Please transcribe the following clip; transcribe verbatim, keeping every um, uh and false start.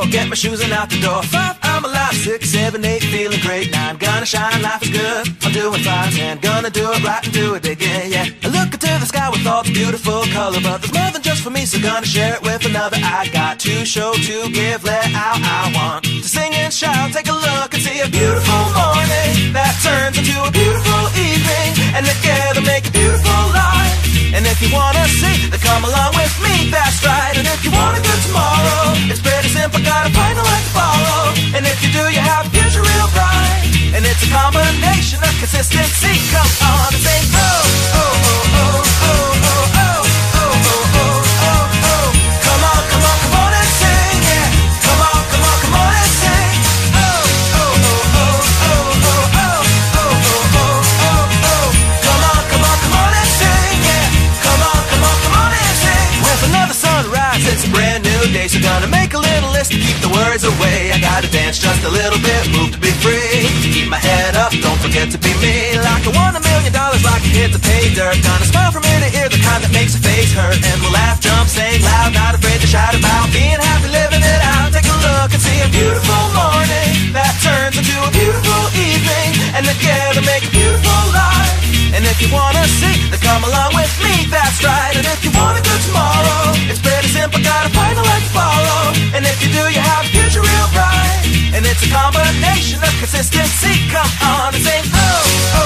get my shoes and out the door. Five, I'm alive. Six, seven, eight, feeling great. Nine, gonna shine, life is good. I'm doing fine. Ten, gonna do it right and do it again, yeah. I look into the sky with all the beautiful color, but there's more than just for me, so gonna share it with another. I got to show, to give, let out. I want to sing and shout. Take a look and see a beautiful morning that turns into a beautiful evening, and together make a beautiful life. And if you wanna see, then come along with me, that's right. And if you want a good tomorrow, it's pretty simple, gotta find a light to follow. And if you do, you have a future real bright. And it's a combination of consistency. Come on and sing, oh, oh, oh, oh, oh, oh, oh, oh, oh, oh, oh, oh. Come on, come on, come on and sing, yeah. Come on, come on, come on and sing. Oh, oh, oh, oh, oh, oh, oh, oh, oh, oh, oh, oh. Come on, come on, come on and sing, yeah. Come on, come on, come on and sing. With another sunrise, it's a brand new day, so gonna make a little list to keep the words away. I gotta dance just a little bit, move to be free. Keep my head up, don't forget to be me. Like I won a million dollars, like I hit the pay dirt. Gonna smile from ear to ear, the kind that makes a face hurt. And we'll laugh, jump, sing loud, not afraid to shout about being happy, living it out. Take a look and see a beautiful morning that turns into a beautiful evening, and together make a beautiful life. And if you wanna see, then come along with me, that's right. And if you want a good tomorrow, it's pretty simple, gotta find a light to follow. And if you do, you have a future real bright. And it's a combination of consistency. Come on and sing, oh, oh.